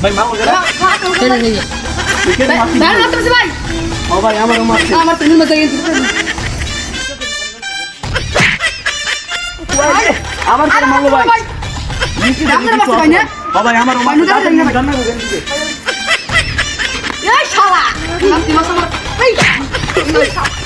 ভাই মারো কেন কেন নেই ভাই না তো ভাই ও ভাই আমার তুমি মজা গেছে আমার কেন মারলো ভাই আমার বাস ভাই না ও ভাই আমার জানা এই শালা তুমি মাছ আমার এই